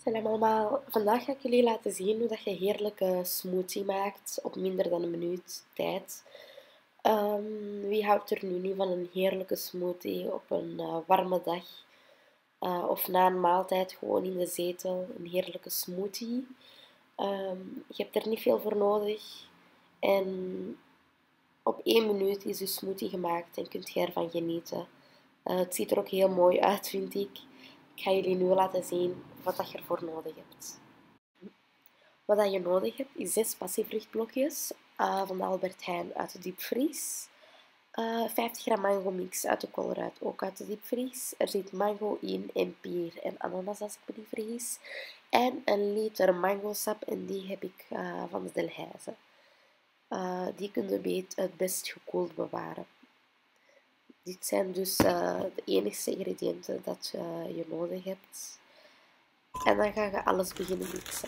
Salam allemaal. Vandaag ga ik jullie laten zien hoe dat je heerlijke smoothie maakt op minder dan een minuut tijd. Wie houdt er nu niet van een heerlijke smoothie op een warme dag of na een maaltijd gewoon in de zetel? Een heerlijke smoothie. Je hebt er niet veel voor nodig en op 1 minuut is je smoothie gemaakt en kunt je ervan genieten. Het ziet er ook heel mooi uit, vind ik. Ik ga jullie nu laten zien wat dat je ervoor nodig hebt. Wat dat je nodig hebt is 6 passievruchtblokjes van de Albert Heijn uit de diepvries. 50 gram mango mix uit de Colruyt, ook uit de diepvries. Er zit mango in en peer en ananas als ik me niet vergis. En 1 liter mangosap en die heb ik van de Delhaize. Die kun je het best gekoeld bewaren. Dit zijn dus de enige ingrediënten dat je nodig hebt. En dan ga je alles beginnen mixen.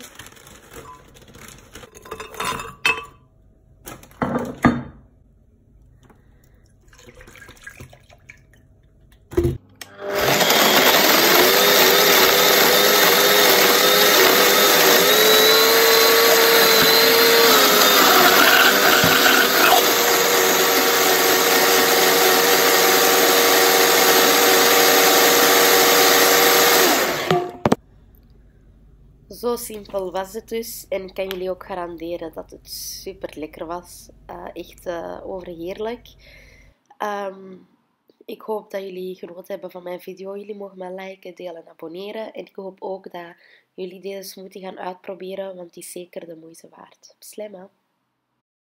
Zo simpel was het dus en ik kan jullie ook garanderen dat het super lekker was. Echt overheerlijk. Ik hoop dat jullie genoten hebben van mijn video. Jullie mogen mij liken, delen en abonneren. En ik hoop ook dat jullie deze smoothie gaan uitproberen, want die is zeker de moeite waard. Slemma!